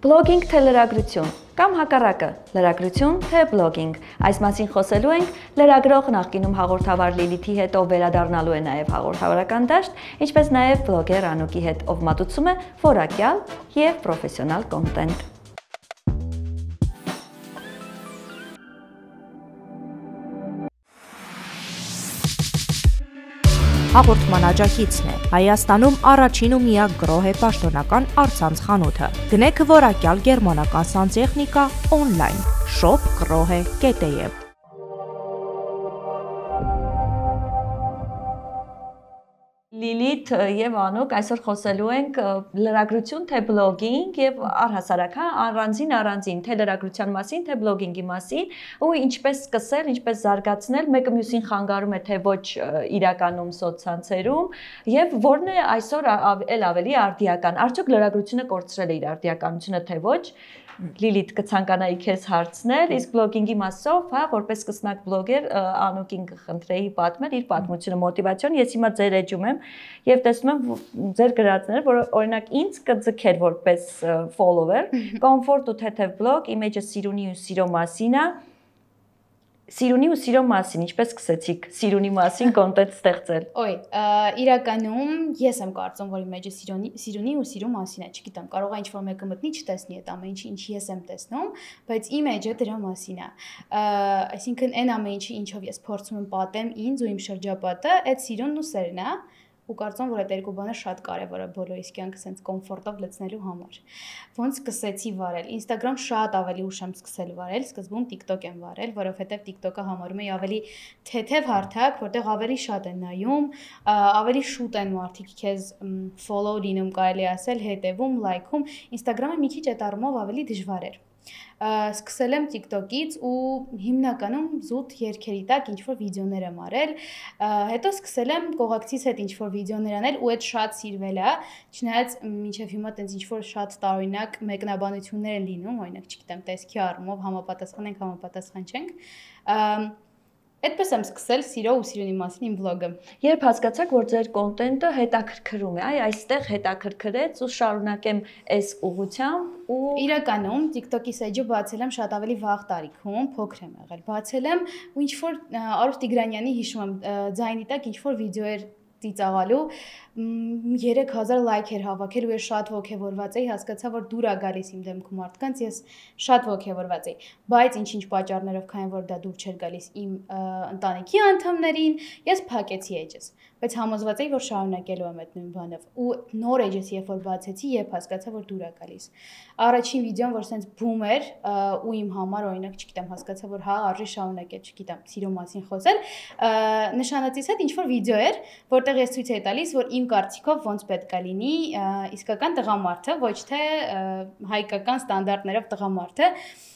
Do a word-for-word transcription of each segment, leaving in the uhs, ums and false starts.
Բլոգինգ թե լրագրություն կամ հակառակը, լրագրություն թե բլոգինգ։ Այս մասին խոսելու ենք լրագրող նախկինում հաղորդավար Լիլիթի հետ, ով վերադառնալու է նաև հաղորդավարական դաշտ, ինչպես նաև բլոգեր Անուկի հետ, ով մատուցում է որակյալ և պրոֆեսիոնալ կոնտենտ։ Հաղորդման աջակիցն է Հայաստանում առաջին ու միակ գրոհ է պաշտոնական առցանց խանութը։ Գնեք որակյալ գերմանական սանտեխնիկա օնլայն shop grohe կետ է։ Լիլիթ և Անուկ, այսօր խոսելու ենք լրագրություն թե բլոգինգ և առհասարակ առանձին առանձին թե լրագրության մասին, թե բլոգինգի մասին ու ինչպես սկսել, ինչպես զարգացնել, մեկը մյուսին խանգարում է թե ոչ իրականում սոցցանցերում և որն է այսօր էլ ավելի արդիական, արդյոք լրագրությունը կորցրել է իր արդիականությունը թե ոչ։ Լիլիթ, կցանկանայի քեզ հարցնել, իսկ բլոգինգի մասով, հա, որպես սկսնակ բլոգեր, Անուկին կխնդրեի պատմել իր պատմությունը, մոտիվացիոն, ես հիմա ձեր էջում եմ եւ տեսնում եմ ձեր գրածները, որ օրինակ ինձ կձգեր որպես follower, comfort ու թեթև բլոգ, իմիջը սիրունի ու սիրո մասին է։ Սիրունի ու սիրո մասին, ինչպես սկսեցիք սիրունի մասին կոնտենտ ստեղծել։ Ոյ, իրականում ես եմ կարծում, որ իմիջը սիրունի, սիրունի ու սիրո մասին է, չգիտեմ, կարող է ինչ-որ մեկը մտնի չտեսնի այդ ամեն ինչը, ինչ ես եմ տեսնում, բայց իմիջը դրա մասին է։ Այսինքն այն ամեն ինչը, ինչով ես փորձում եմ պատեմ ինձ ու իմ շրջապատը, այդ սիրունն ու սերն է։ Ու կարծում որ այդ երկու բանը շատ կարևոր է բոլորիս կյանքը sense կոմֆորտով լցնելու համար։ Ոնց սկսեցի վարել։ Instagram շատ ավելի ուշ եմ սկսել վարել, սկզբում TikTok եմ վարել, որովհետև TikTok-ը համարում էի ավելի թեթև հարթակ, որտեղ ավելի շատ են նայում, ավելի շուտ են մարդիկ քեզ follow լինում, կարելի ասել, հետևում, լայքում։ Instagram-ը մի քիչ այդ առումով ավելի դժվար էր։ Սկսել եմ TikTok-ից ու հիմնականում զուտ երգերի տակ ինչ-որ վիդեոներ եմ արել, հետո սկսել եմ կողակցիս հետ ինչ-որ վիդեոներ անել ու այդ շատ սիրվել է, չնայած մինչև հիմա տենց ինչ-որ շատ տարօրինակ մեկնաբանություններ են լինում, օրինակ, չգիտեմ, տեսքի առումով համապատասխան ենք, համապատասխան չենք։ Այդպես եմ սկսել սիրո ու սիրունի մասին իմ վլոգը։ Երբ հասկացաք, որ ձեր կոնտենտը հետաքրքրում է, այ այստեղ հետաքրքրեց ու շարունակեմ այս ուղղությամբ ու իրականում TikTok-ի սեջը բացել եմ շատ ավելի վաղ տարիքում, փոքր եմ եղել, բացել եմ ու ինչ-որ Արուշ Տիգրանյանի հիշում եմ ձայնի տակ ինչ-որ վիդեոեր ծիծաղալու երեք հազար լայք էր հավաքել ու ես շատ ոգևորված էի, հասկացա, որ դուր է գալիս իմ դեմքում մարդկանց, ես շատ ոգևորված էի, բայց ինչ-ինչ պատճառներով, քանի որ դա դուր չէր գալիս իմ ընտանիքի անդամներին, ես փակեցի էջս, բայց համոզված էի, որ շարունակելու եմ այդ նույն բանով ու նոր էջս երբ որ բացեցի, երբ հասկացա, որ դուր է գալիս։ Առաջին վիդեոն, որ սենց բում էր ու իմ համար օրինակ, չգիտեմ, հասկացա, որ հա, արժի շարունակել, չգիտեմ, սիրո մասին խոսել, նշանածից հետ ինչ-որ վիդեո էր, որտեղ ես ցույց էի տալիս, որ իմ կարծիքով ոնց պետք է լինի իսկական տղամարդը, ոչ թե հայկական ստանդարտներով տղամարդը։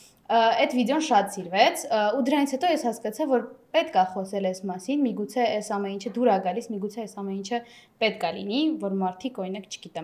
Այդ վիդեոն շատ սիրվեց ու դրանից հետո ես հասկացա, որ պետք է խոսել այս մասին, միգուցե այս ամեն ինչը դուր է գալիս, միգուցե այս ամեն ինչը պետք է լինի, որ մարդիկ օրինակ, չգիտեմ,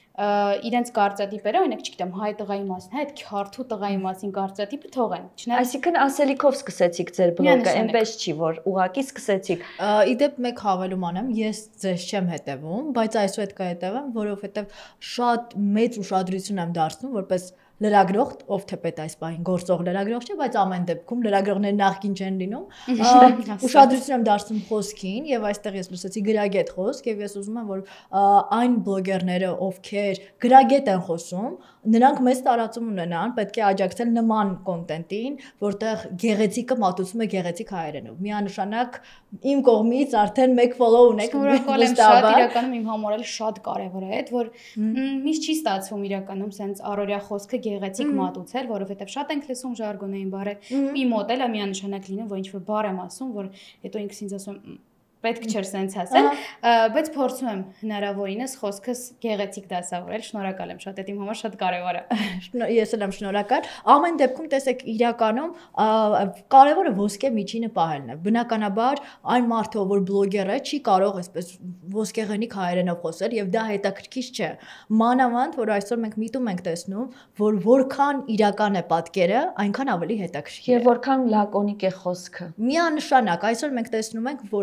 իրենց կարծատիպերը, օրինակ, չգիտեմ, հայ տղայի մասին, այդ քյարթու տղայի մասին կարծատիպը թողեն։ Այսինքն ասելիքով սկսեցիք ձեր բլոգը, այնպես չի, որ ուղղակի սկսեցիք։ Իդեպ մեկ հավելում անեմ, ես ձեզ չեմ հետևում, բայց այսօր պետք է հետևեմ, որովհետև շատ մեծ ուշադրություն եմ դարձնում, որպես լրագրող, ով թեպետ այս բային գործող լրագրող չէ, բայց ամեն դեպքում լրագրողները նախքին չեն լինում։ Ուշադրություն եմ դարձնում խոսքին եւ այստեղ ես լսեցի գրագետ խոսք եւ ես ուզում եմ որ այն բլոգերները, ովքեր գրագետ են խոսում, նրանք մեծ տարածում ունենան, պետք է աջակցել նման կոնտենտին, որտեղ գեղեցիկը մատուցում է գեղեցիկ հայերենով։ Միանշանակ իմ կողմից արդեն մեկ follow ունեք։ Շնորհակալ եմ շատ, իրականում իմ համար էլ շատ կարեւոր է այդ, որ միշտ չի ստացվում իրականում սենց առօրյա խոսքը գեղեցիկ մատուցել, որովհետև շատ ենք լսում ժարգոնային բառեր։ Մի մոդել է միանշանակ լինում, որ ինչ-որ բառ եմ ասում, որ հետո ինքս ինձ ասում պետք չէր սենց ասել, բայց փորձում եմ հնարավորինս խոսքս գեղեցիկ դասավորել, շնորհակալ եմ շատ, դա իմ համար շատ կարևոր է։ Ես էլ եմ շնորհակալ։ Ամեն դեպքում տեսեք իրականում կարևորը ոսկե միջինը պահելն է։ Բնականաբար այն մարդը, որ բլոգեր է, չի կարող այսպես ոսկեղենիկ հայերենով խոսել եւ դա հետաքրքիր չէ։ Մանավանդ, որ այսօր մենք միտում ենք տեսնում, որ որքան իրական է պատկերը, այնքան ավելի հետաքրքիր է։ Եվ որքան լակոնիկ է խոսքը։ Միանշանակ, այսօր մենք տեսնում ենք, որ այդ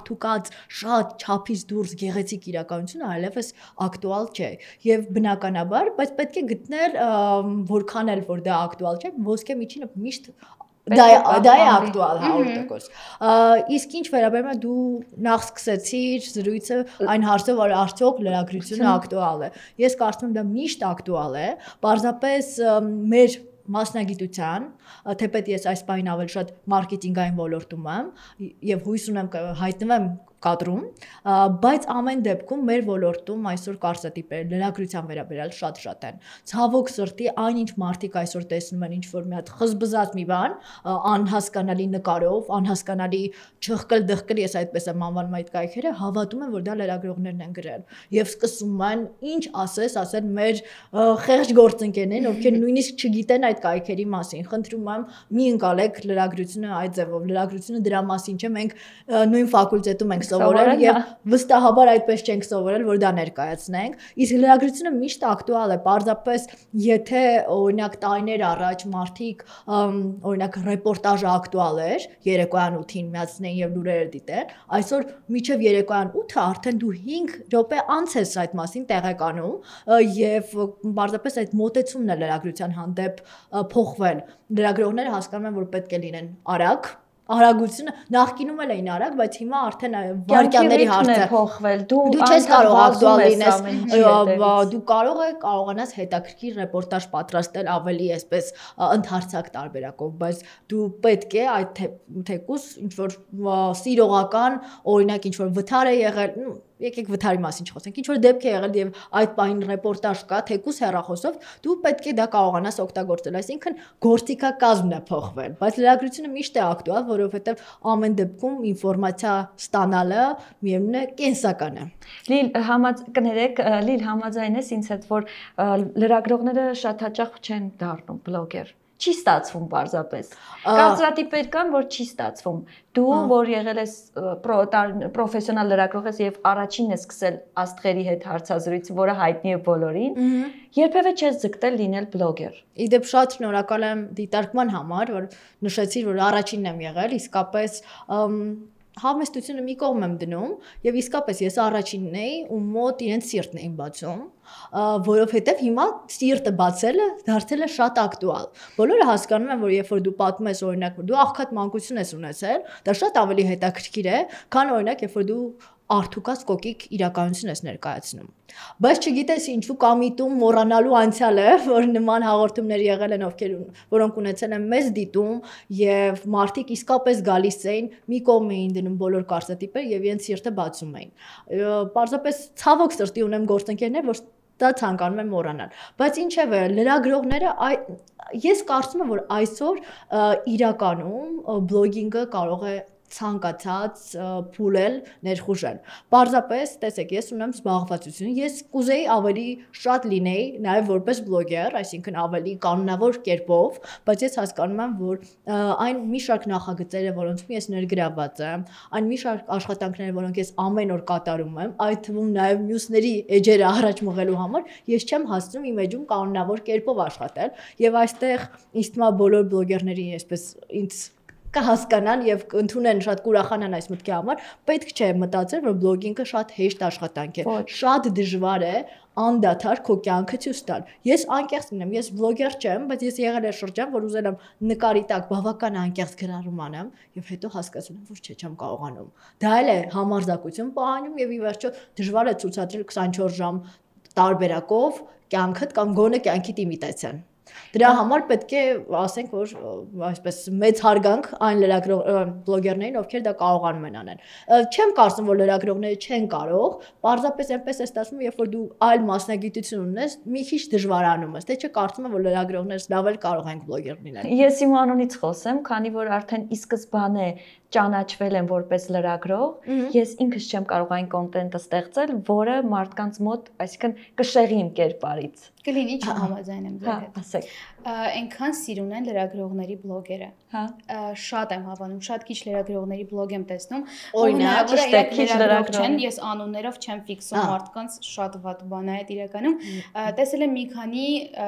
աղթուկած շատ չափից դուրս գեղեցիկ իրականությունը այլևս ակտուալ չէ եւ բնականաբար, բայց պետք է գտնել որքան էլ որ դա ակտուալ չէ, ոսկե միջինը միշտ դա դա է ակտուալ հարյուր տոկոս Իսկ ինչ վերաբերում է դու նախ սկսեցիր զրույցը այն հարցով որ արդյոք լրագրությունը ակտուալ է Ես կարծում եմ դա միշտ ակտուալ է Պարզապես մեր մասնագիտության թեպետ ես այս բանին ավելի շատ մարքեթինգային ոլորտում եմ եւ հույս ունեմ հայտնվեմ կադրում, բայց ամեն դեպքում մեր ոլորտում այսօր կարծրատիպերը լրագրության վերաբերյալ շատ-շատ են։ Ցավոք սրտի այնինչ մարդիկ այսօր տեսնում են ինչ-որ մի հատ խզբզած մի բան, անհասկանալի նկարով, անհասկանալի չխկլ-դխկլ, ես այդպես եմ անվանում այդ կայքերը, հավատում են, որ դա լրագրողներն են գրել եւ սկսում են ինչ ասես, ասել մեր խեղճ գործընկերներին, ովքեր նույնիսկ չգիտեն այդ կայքերի մասին։ Խնդրում եմ, մի ընկալեք լրագրությունը այդ ձևով, լրագրությունը դրա մասին չէ, մենք նույն ֆակուլտետում ենք սովորել եւ վստահաբար այդպես չենք սովորել, որ դա ներկայացնենք։ Իսկ լրագրությունը միշտ ակտուալ է, պարզապես եթե օրինակ տարիներ առաջ մարդիկ օրինակ ռեպորտաժը ակտուալ էր, երեկոյան ութին միացնեն եւ լուրերը դիտեն, այսօր մինչեւ երեկոյան ութը արդեն դու հինգ րոպե անց ես այդ մասին տեղեկանում եւ պարզապես այդ մոտեցումն է լրագրության հանդեպ փոխվել։ Լրագրողները հասկանում են, որ պետք է լինեն արագ Արագությունը նախկինում էլ էին արագ, բայց հիմա արդեն վարքյանների հարց է փոխվել։ Դու չես կարող ակտուալ լինես, դու կարող ես կարողանաս հետաքրքիր ռեպորտաժ պատրաստել ավելի այսպես ընդհանրացակ տարբերակով, բայց դու պետք է այդ թեկուս ինչ որ սիրողական, օրինակ ինչ որ վթար է եղել, եկեք վթարի մասին չխոսենք, ինչ որ դեպք է եղել եւ այդ բանին ռեպորտաժ կա, թեկուս հեռախոսով, դու պետք է դա կարողանաս օգտագործել, այսինքն գործիքակազմն է փոխվել, բայց լրագրությունը միշտ է ակտուալ, որովհետեւ ամեն դեպքում ինֆորմացիա ստանալը միևնույն է կենսական է։ Լիլ համաձ կներեք, Լիլ համաձայն ես ինձ հետ, որ լրագրողները շատ հաճախ չեն դառնում բլոգեր Չի ստացվում պարզապես։ Կարծրատիպեր կան, որ չի ստացվում։ Դու, որ եղել ես պրոֆեսիոնալ լրագրող ես եւ առաջինն ես սկսել աստղերի հետ հարցազրույց, որը հայտնի է բոլորին, երբևէ չես ձգտել լինել բլոգեր։ Իդեպ շատ շնորհակալ եմ դիտարկման համար, որ նշեցիր, որ առաջինն եմ եղել, իսկապես Համեստությունը մի կողմ եմ դնում եւ իսկապես ես առաջինն էի ու մոտ իրենց սիրտն էին բացում որովհետեւ հիմա սիրտը բացելը դարձել է շատ ակտուալ բոլորը հասկանում են որ երբ որ դու պատմում ես օրինակ որ դու աղքատ մանկություն ես ունեցել դա շատ ավելի հետաքրքիր է քան օրինակ երբ որ դու Արդուկած կոկիկ իրականություն ես ներկայացնում բայց չգիտես ինչու կամիտում մոռանալու անցյալ է որ նման հաղորդումներ եղել են ովքեր որոնք ունեցել են մեծ դիտում եւ մարդիկ իսկապես գալիս էին մի կողմ էին դնում բոլոր կարծրատիպերը եւ իրենց սիրտը բացում էին պարզապես ցավոք սրտի ունեմ գործընկերներ որ դա ցանկանում են մոռանալ բայց ինչեւէ լրագրողները ես կարծում եմ որ այսօր իրականում բլոգինգը կարող է ցանկացած փուլել ներխուժել Պարզապես տեսեք ես ունեմ զբաղվածություն ես կուզեի ավելի շատ լինեի նաև որպես բլոգեր այսինքն ավելի կանոնավոր կերպով բայց ես հասկանում եմ որ այն մի շարք նախագծերը որոնցում ես ներգրաված եմ այն մի շարք աշխատանքները որոնք ես ամեն օր կատարում եմ այդ թվում նաև մյուսների էջերը առաջ մղելու համար ես չեմ հասցնում իմ էջում կանոնավոր կերպով աշխատել եւ այստեղ ինձ թվում է բոլոր բլոգերների այսպես ինձ կհասկանան եւ ընդունեն շատ կուրախանան այս մտքի համար պետք չէ մտածել որ բլոգինգը շատ հեշտ աշխատանք է շատ դժվար է անդադար քո կյանքը ցույց տալ ես անկեղծ լինեմ ես բլոգեր չեմ բայց ես եղել եմ շրջան որ ուզել եմ նկարի տակ բավական անկեղծ գրառում անեմ եւ հետո հասկացել եմ որ չէ չեմ կարողանում դա էլ է համարձակություն պահանջում եւ ի վերջո դժվար է ցուցադրել քսանչորս ժամ տարբերակով կյանքդ կամ գոնե կյանքիդ իմիտացիան Դրա համար պետք է ասենք որ այսպես մեծ հարգանք այն լրագրող բլոգերներին, ովքեր դա կարողանում են անել։ Չեմ կարծում որ լրագրողները չեն կարող, պարզապես այնպես է ստացվում, երբ որ դու այլ մասնագիտություն ունես, մի քիչ դժվարանում ես, թե չէ կարծում եմ որ լրագրողները լավ էլ կարող են բլոգեր լինել։ Ես իմ անունից խոսեմ, քանի որ արդեն ի սկզբանե ճանաչվել եմ որպես լրագրող, ես ինքս չեմ կարող այն կոնտենտը ստեղծել, որը մարդկանց մոտ, այսինքն կշեղի իմ կերպարից։ Կլինի չհամաձայն եմ ձեր հետ։ Ասեք։ Այնքան սիրուն են լրագրողների բլոգերը։ Հա։ Շատ եմ հավանում, շատ քիչ լրագրողների բլոգ եմ տեսնում։ Օրինակ, քիչ լրագրող չեն, ես անուններով չեմ ֆիքսում մարդկանց, շատ վատ բան է այդ իրականում։ Տեսել եմ մի քանի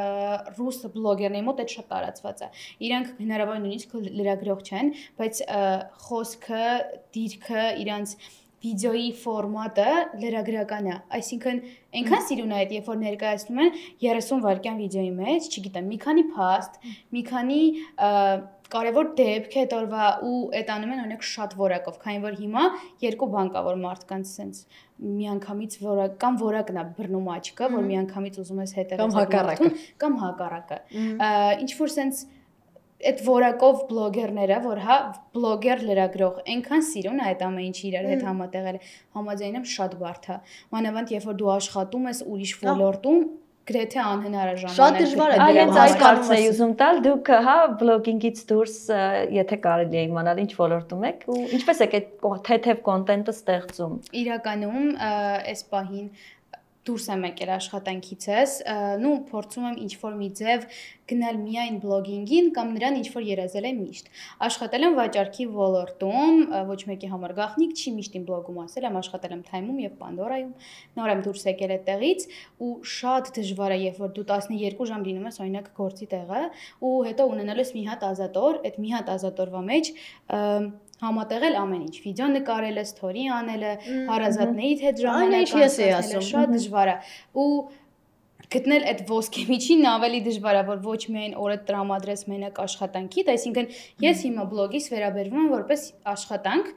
ռուս բլոգերների մոտ այդ շատ տարածված է։ Իրանք հնարավոր նույնիսկ լրագրող չեն, բայց խոսքը, դիրքը, իրանց վիդեոյի ֆորմատը լրագրական է, այսինքն այնքան սիրուն է այդ, երբ որ ներկայացնում են երեսուն վայրկյան վիդեոյի մեջ, չգիտեմ, մի քանի փաստ, մի քանի կարևոր դեպք է տորվա ու այդ անում են օրինակ շատ որակով, քանի որ հիմա երկու բան կա, որ մարդկանց sense միանգամից որակ կամ որակն է բռնում աչքը, որ միանգամից ուզում ես հետևել կամ հակառակը, կամ հակառակը։ Ինչ որ sense այդ որակով բլոգերները, որ հա բլոգեր լրագրող այնքան սիրուն է այդ ամեն ինչը իրար հետ համատեղել, համաձայնեմ շատ բարդ է։ Մանավանդ երբ որ դու աշխատում ես ուրիշ ոլորտում, գրեթե անհնար է ժամանակ։ Շատ դժվար է դրանց այս կարծես էի ուզում տալ, դուք հա բլոգինգից դուրս եթե կարելի է իմանալ ինչ ոլորտում եք ու ինչպես եք այդ թեթև կոնտենտը ստեղծում։ Իրականում այս պահին դուրս եմ եկել աշխատանքիցս, նու փորձում եմ ինչ-որ մի ձև գնալ միայն բլոգինգին կամ նրան ինչ-որ երազել եմ միշտ։ Աշխատել եմ վաճառքի ոլորտում, ոչ մեկի համար գաղտնիք չի, միշտ իմ բլոգում ասել եմ, աշխատել եմ Time-ում եւ Pandora-ում, նոր եմ դուրս եկել այդտեղից ու շատ դժվար է, երբ որ դու տասներկու ժամ լինում ես օրինակ գործի տեղը ու հետո ունենալու ես մի հատ ազատօր, այդ մի հատ ազատօրվա մեջ համատեղել ամեն ինչ, վիդեո նկարել է, սթորի անել է, հարազատներիդ հետ ժամանակ անցկացնել, շատ դժվար է ու գտնել այդ ոսկե միջինն ավելի դժվար է, որ ոչ միայն օրը տրամադրես մենակ աշխատանքիդ, այսինքն ես հիմա բլոգից վերաբերվում եմ որպես աշխատանք,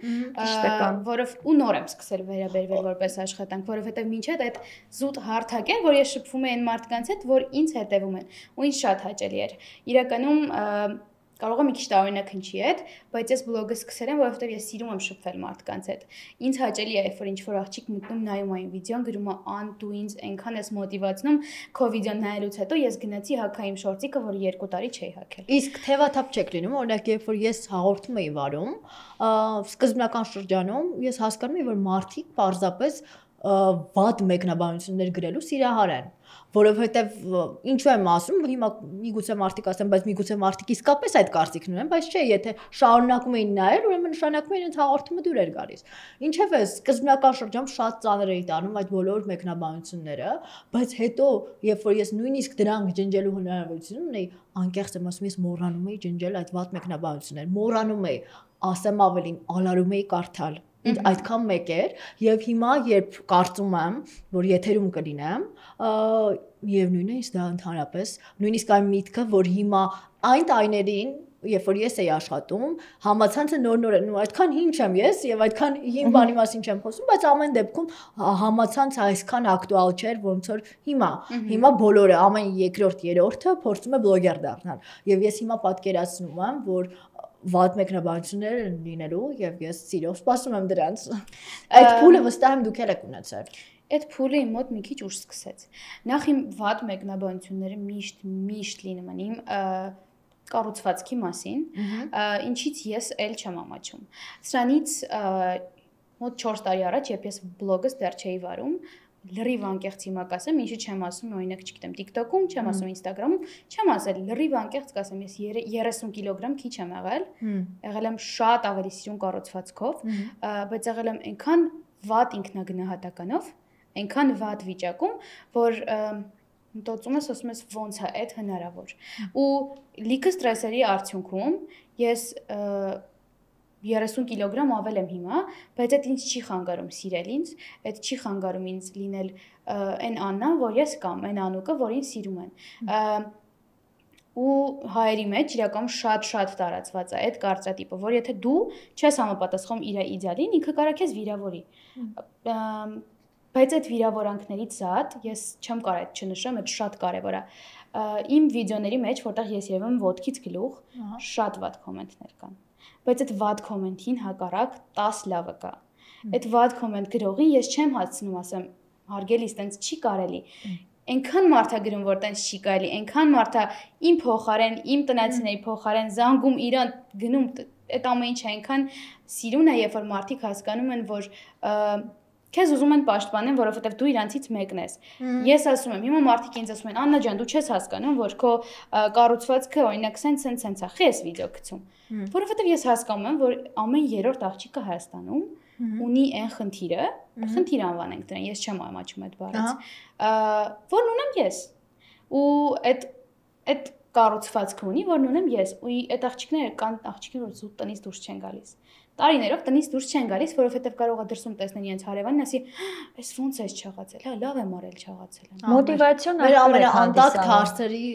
որով ու նոր եմ սկսել վերաբերվել որպես աշխատանք, որովհետև մինչև այդ զուտ հարթակ է, որ ես շփվում եմ այն մարդկանց հետ, որ ինձ հետևում են, ու ինձ շատ հաճելի էր։ Իրականում կարող եմ մի քիչ տարօրինակ հնչի այդ, բայց ես բլոգը սկսել եմ, որովհետև ես սիրում եմ շփվել մարդկանց հետ։ Ինձ հաճելի է, երբ որ ինչ-որ աղջիկ մտնում նայում այն վիդեոն, գրում է «Ան, դու ինձ այնքան ես մոտիվացնում, քո վիդեոն նայելուց հետո ես գնացի հագա իմ շորտիկը, որ երկու տարի չէի հագել»։ Իսկ թևաթափ չեք լինում, օրինակ երբ որ ես հաղորդում էի վարում, սկզբնական շրջանում ես հասկանում էի, որ մարդիկ պարզապես վատ մեկնաբանություններ գրելու սիրահար են, որովհետև ինչու եմ ասում, հիմա միգուցե մարդիկ ասեն, բայց միգուցե մարդիկ իսկապես այդ կարծիքն ունեն, բայց չէ, եթե շարունակում էին նայել, ուրեմն նշանակում է իրենց հաղորդումը դուր էր գալիս։ Ինչևէ, սկզբնական շրջանում շատ ծանր էի տանում այդ բոլոր մեկնաբանությունները, բայց հետո, երբ որ ես նույնիսկ դրանք ջնջելու հնարավորություն ունեի, անկեղծ եմ ասում, ես մոռանում էի ջնջել այդ վատ մեկնաբանությունները, մոռանում էի, ասեմ ավելին, ալարում էի կարդալ։ Ինձ այդքան մեկ էր եւ հիմա երբ կարծում եմ, որ եթերում կլինեմ, միևնույն է, ինձ դա ընդհանրապես նույնիսկ այն միտքը, որ հիմա այն տարիներին, երբ որ ես էի աշխատում, համացանցը նոր-նոր է, ու այդքան հին չեմ ես եւ այդքան հին բանի մասին չեմ խոսում, բայց ամեն դեպքում համացանցը այսքան ակտուալ չէր, ոնց որ հիմա։ Հիմա բոլորը, ամեն երկրորդ, երրորդը փորձում է բլոգեր դառնալ։ Եվ ես հիմա պատկերացնում եմ, որ վատ մեկնաբանություններ են լինելու եւ ես սիրով սպասում եմ դրանց։ Այդ փուլը վստահ եմ դուք եք ունեցել։ Այդ փուլը իմ մոտ մի քիչ ուշ սկսեց։ Նախ իմ վատ մեկնաբանությունները միշտ միշտ լինում են իմ կառուցվածքի մասին, ինչից ես էլ չեմ ամաչում։ Սրանից մոտ չորս տարի առաջ, երբ ես բլոգս դեռ չէի վարում, լրիվ անկեղծ հիմա կասեմ, ինչի չեմ ասում, օրինակ, չգիտեմ, TikTok-ում, չեմ ասում Instagram-ում, չեմ ասել, լրիվ անկեղծ կասեմ, ես երեսուն կիլոգրամ քիչ եմ եղել, եղել եմ շատ ավելի սիրուն կառուցվածքով, բայց եղել եմ այնքան վատ ինքնագնահատականով, այնքան վատ վիճակում, որ մտածում ես, ասում ես ոնց է այդ հնարավոր։ Ու լիքը ստրեսերի արդյունքում ես երեսուն կիլոգրամ ավել եմ հիմա, բայց այդ ինձ չի խանգարում սիրել ինձ, այդ չի խանգարում ինձ լինել այն Աննան, որ ես կամ այն Անուկը, որ ինձ սիրում են։ Ու հայերի մեջ իրականում շատ-շատ տարածված է այդ կարծրատիպը, որ եթե դու չես համապատասխանում իր իդեալին, ինքը կարող է քեզ վիրավորի։ Բայց այդ վիրավորանքներից զատ ես չեմ կարող այդ չնշեմ, այդ շատ կարևոր է։ Իմ վիդեոների մեջ, որտեղ ես եղեմ եմ ոտքից գլուխ, շատ վատ կոմենտներ կան։ Բայց այդ վատ կոմենտին հակառակ տաս լավը կա։ Այդ վատ կոմենտ գրողին ես չեմ հասցնում, ասեմ, հարգելիս, տենց չի կարելի։ Այնքան մարդ է գրում, որ տենց չի կարելի, այնքան մարդ է իմ փոխարեն, իմ տնացիների փոխարեն զանգում իրան գնում, այդ ամեն ինչը այնքան սիրուն է, երբ որ մարդիկ հասկանում են, որ քեզ ուզում են պաշտպանեն, որովհետև դու իրանցից մեկն ես։ Ես ասում եմ, հիմա մարդիկ ինձ ասում են, Աննա ջան, դու չես հասկանում, որ քո կառուցվածքը օրինակ սենց սենց սենց է, խի ես վիդեո գցում։ Որովհետև ես հասկանում եմ, որ ամեն երրորդ աղջիկը Հայաստանում ունի այն խնդիրը, խնդիր անվանենք դրան, ես չեմ ամաչում այդ բառից, որն ունեմ ես։ Ու այդ այդ կառուցվածքը ունի, որն ունեմ ես, ու այդ աղջիկները կան աղջիկներ, որ զուտ տնից դուրս չեն գալիս։ տարիներով տնից դուրս չեն գալիս, որովհետև կարող է դրսում տեսնեն իրենց հարևանին, ասի, «Էս ո՞նց էս չաղացել, հա, լավ եմ արել, չաղացել եմ»։ Մոտիվացիոն մեր ամենաանտակտ հարցերի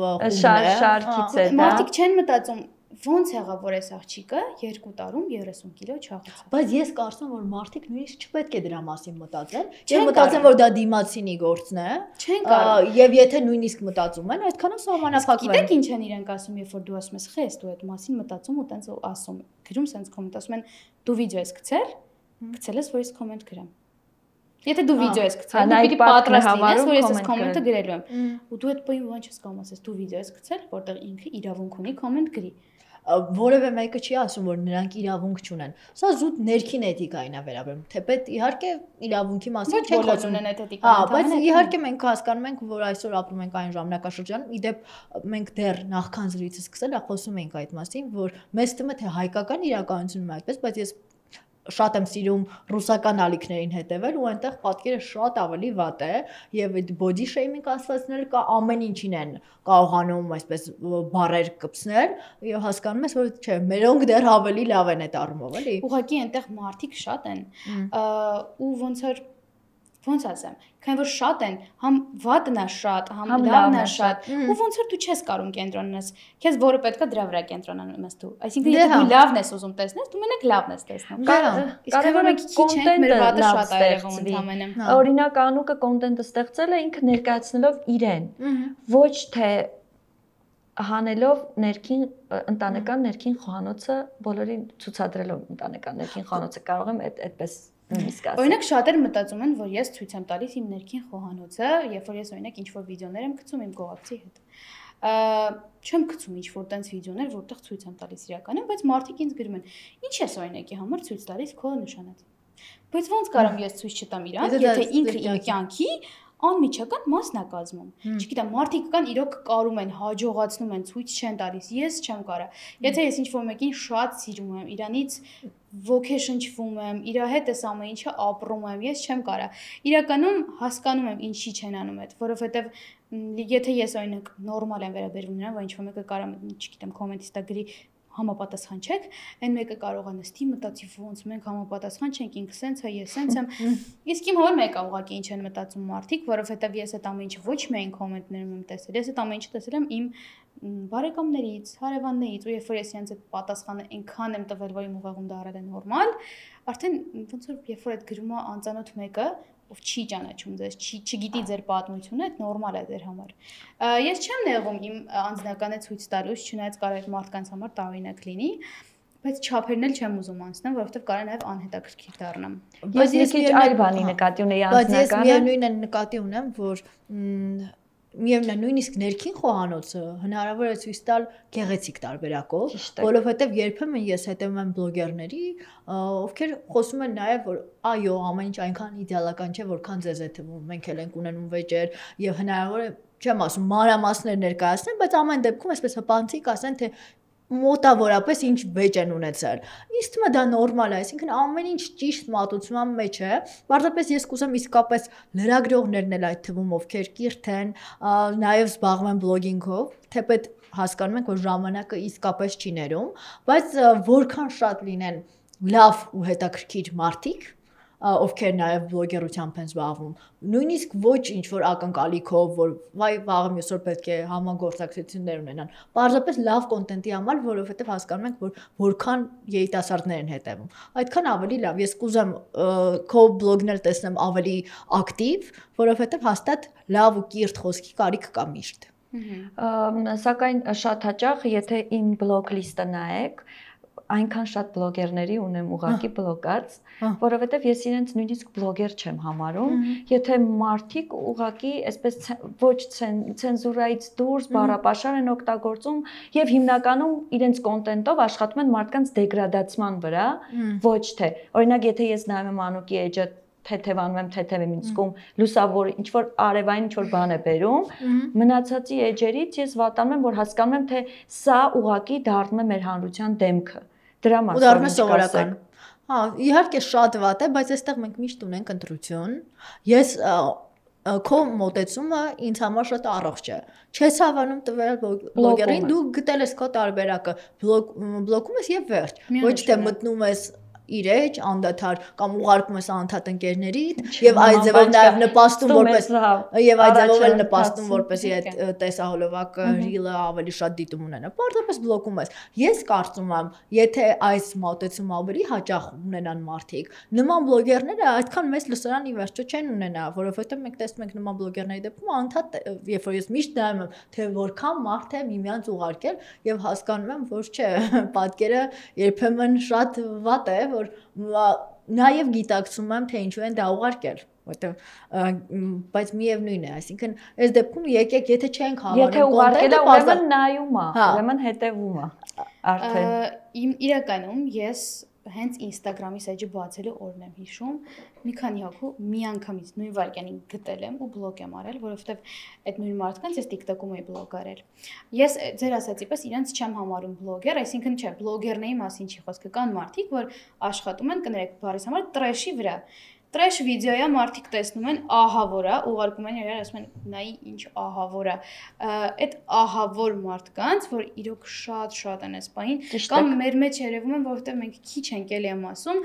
շարքից է դա։ Մարդիկ չեն մտածում ոնց եղավ որ այս աղջիկը երկու տարում երեսուն կիլո չաղացավ։ Բայց ես կարծում եմ որ մարդիկ նույնիսկ չպետք է դրա մասին մտածեն։ Չեն մտածեն որ դա դիմացինի գործն է։ Չեն կարող։ Եվ եթե նույնիսկ մտածում են, այդքանով սահմանափակվում են։ Գիտեք ինչ են իրենք ասում, երբ որ դու ասում ես «Խես, դու այդ մասին մտածում ու տենց ասում»։ Գրում սենց կոմենտ ասում են «Դու վիդեո ես գցել»։ Գցել ես որ ես կոմենտ գրեմ։ Եթե դու վիդեո ես գցել, դու պիտի պատրաստ լինես, որ ես այս կոմենտը գրելու եմ։ Ու դու այդ բանը ոնց ես կարող ասես, դու վիդեո ես գցել, որտեղ ինքը իրավունք ունի կոմենտ գրի։ Որևէ մեկը չի ասում որ նրանք իրավունք չունեն։ Սա զուտ ներքին էթիկային է վերաբերում։ Թեպետ իհարկե իրավունքի մասին չենք խոսում ունեն այդ էթիկան։ Հա, բայց իհարկե մենք հասկանում ենք, որ այսօր ապրում ենք այն ժամանակաշրջանում, իդեպ մենք դեռ նախքան զրույցը սկսել խոսում ենք այդ մասին, որ մեզ թվում է թե հայկական իրականությունն է այդպես, բայց ես շատ եմ սիրում ռուսական ալիքներին հետևել ու այնտեղ պատկերը շատ ավելի վատ է եւ այդ body shaming ասվածներ կա ամեն ինչին են կարողանում այսպես բարեր կպցնել եւ հասկանում ես որ չէ մերոնք դեռ ավելի լավ են այդ առումով էլի ուղղակի այնտեղ մարդիկ շատ են ու ոնց որ ոնց ասեմ, քանի որ շատ են, համ վատն է շատ, համ լավն է շատ, ու ոնց որ դու չես կարող կենտրոնանաս, քեզ որը պետքա դրա վրա կենտրոնանաս դու։ Այսինքն եթե դու լավն ես ուզում տեսնես, դու մենակ լավն ես տեսնում։ Կարևորը կոնտենտը լավ ստեղծվի։ Օրինակ Անուկը կոնտենտը ստեղծել է ինքը ներկայացնելով իրեն, ոչ թե հանելով ներքին ընտանեկան ներքին խոհանոցը բոլորին ցուցադրելով ընտանեկան ներքին խոհանոցը կարող եմ այդպես Օրինակ շատեր մտածում են, որ ես ցույց եմ տալիս իմ ներքին խոհանոցը, երբ որ ես օրինակ ինչ-որ վիդեոներ եմ գցում իմ գողացի հետ։ Չեմ գցում ինչ-որ տենց վիդեոներ, որտեղ ցույց եմ տալիս իրականում, բայց մարդիկ ինձ գրում են. «Ինչ ես օրինակի համար ցույց տալիս քո նշանած»։ Բայց ոնց կարամ ես ցույց չտամ իրան, եթե ինքը իմ կյանքի անմիջական մասն է կազմում։ Չգիտեմ, մարդիկ կան իրոք կարում են, հաջողացնում են, ցույց չեն տալիս։ Ես չեմ կարա։ Եթե ես ինչ-որ մեկին շատ սիրում եմ, իրանից ոգեշնչվում եմ, իր հետ էս ամեն ինչը ապրում եմ, ես չեմ կարա։ Իրականում հասկանում եմ ինչի չեն անում այդ, որովհետև եթե ես օրինակ նորմալ եմ վերաբերվում նրան, որ ինչ-որ մեկը կարա, չգիտեմ, կոմենտիստա գրի համապատասխան չեք, այն մեկը կարող է նստի մտածի ոնց մենք համապատասխան չենք, ինքը սենց է, ես սենց եմ։ Իսկ իմ համար մեկը ուղղակի ինչ են մտածում մարդիկ, որովհետև ես այդ ամեն ինչը ոչ միայն կոմենտներում եմ տեսել, ես այդ ամեն ինչը տեսել եմ իմ բարեկամներից, հարևաններից, ու երբ որ ես իրենց այդ պատասխանը այնքան եմ տվել, որ իմ ուղեղում դա արել է նորմալ, արդեն ոնց որ երբ որ այդ գրում է անծանոթ մեկը ով չի ճանաչում ձեզ, չի չգիտի ձեր պատմությունը, այդ նորմալ է ձեր համար։ Ես չեմ նեղում իմ անձնականը ցույց տալուց, չնայած կարող է մարդկանց համար տարօրինակ լինի, բայց չափերն էլ չեմ ուզում անցնեմ, որովհետև կարող է նաև անհետաքրքիր դառնամ։ Բայց ես ինչ այլ բանի նկատի ունեի անձնականը։ Բայց ես միևնույնն է նկատի ունեմ, որ միևնույն է նույնիսկ ներքին խոհանոցը հնարավոր է ցույց տալ գեղեցիկ տարբերակով, որովհետև երբեմն ես հետևում եմ բլոգերների, ովքեր խոսում են նաև որ այո, ամեն ինչ այնքան իդեալական չէ, որքան ձեզ է թվում, մենք էլ ենք ունենում վեճեր եւ հնարավոր է, չեմ ասում, մանրամասներ ներկայացնեն, բայց ամեն դեպքում այսպես հպանցիկ ասեն, թե մոտավորապես ինչ վեճ են ունեցել։ Ինձ թվում է դա նորմալ է, այսինքն ամեն ինչ ճիշտ մատուցման մեջ է։ Պարզապես ես կուզեմ իսկապես լրագրողներն էլ այդ թվում ովքեր կիրթ են, նաև զբաղվում են բլոգինգով, թեպետ հասկանում ենք, որ ժամանակը իսկապես չի ներում, բայց որքան շատ լինեն լավ ու հետաքրքիր մարդիկ, ովքեր նաև բլոգերությամբ են զբաղվում, նույնիսկ ոչ ինչ-որ ակնկալիքով, որ վայ վաղը մյուսօր պետք է համագործակցություններ ունենան, պարզապես լավ կոնտենտի համար, որովհետև հասկանում ենք, որ որքան երիտասարդներ են հետևում, այդքան ավելի լավ, ես կուզեմ քո բլոգն էլ տեսնեմ ավելի ակտիվ, որովհետև հաստատ լավ ու կիրթ խոսքի կարիք կա միշտ։ Սակայն շատ հաճախ, եթե իմ բլոգ լիստը նայեք, այնքան շատ բլոգերների ունեմ ուղակի բլոգած, որովհետև ես իրենց նույնիսկ բլոգեր չեմ համարում, եթե մարդիկ ուղակի այսպես ոչ ցենզուրայից դուրս բառապաշար են օգտագործում եւ հիմնականում իրենց կոնտենտով աշխատում են մարդկանց դեգրադացման վրա, ոչ թե։ Օրինակ, եթե ես նայում եմ Անուկի էջը թեթևանում եմ, թեթև եմ ինձ լուսավոր ինչ-որ արևային ինչ-որ բան է բերում, մնացածի էջերից ես վատանում եմ, որ հասկանում եմ, թե սա ուղակի դառնում է մեր հանրության դեմքը։ Դրա մասին ու դառնում է սովորական։ Հա, իհարկե շատ վատ է, բայց այստեղ մենք միշտ ունենք ընտրություն։ Ես քո մոտեցումը ինձ համար շատ առողջ է։ Չես հավանում տվել բլոգերին, դու գտել ես քո տարբերակը, բլոգում ես եւ վերջ։ Ոչ թե մտնում ես իր էջ անդադար կամ ուղարկում ես անընդհատ ընկերներիդ եւ այդ ձևով նաեւ նպաստում որպես եւ այդ ձևով էլ նպաստում որպեսի այդ տեսահոլովակը ռիլը ավելի շատ դիտում ունենա։ Պարզապես բլոկում ես։ Ես կարծում եմ, եթե այս մոտեցումը ավելի հաճախ ունենան մարդիկ, նման բլոգերները այդքան մեծ լսարան ի վերջո չեն ունենա, որովհետեւ մենք տեսնում ենք նման բլոգերների դեպքում անընդհատ երբ որ ես միշտ նայում եմ, թե որքան մարդ է միմյանց ուղարկել եւ հասկանում եմ, որ չէ, պատկերը երբեմն շատ վատ է, որ նաև գիտակցում եմ, թե ինչու են դա ուղարկել, որտեղ բայց միևնույն է, այսինքն այս դեպքում եկեք, եթե չենք հավանում, եթե ուղարկելը ուրեմն նայում է, ուրեմն հետևում է, արդեն իրականում ես հենց Instagram-ի սեջը բացելու օրն եմ հիշում, մի քանի հոգու մի անգամից նույն վայրկյանին գտել եմ ու բլոկ եմ արել, որովհետև այդ նույն մարդկանց ես TikTok-ում էի բլոկ արել։ Ես ձեր ասացի պես իրենց չեմ համարում բլոգեր, այսինքն չէ, բլոգերների մասին չի խոսքը, կան մարդիկ, որ աշխատում են, կներեք բառիս համար, տրեշի վրա։ Տրեշ վիդեոյա մարդիկ տեսնում են ահավոր է, ուղարկում են իրար, ասում են նայի ինչ ահավոր է։ Այդ ահավոր մարդկանց, որ իրոք շատ-շատ են այս պահին, կամ մեր մեջ երևում են, որովհետև մենք քիչ ենք էլի եմ ասում,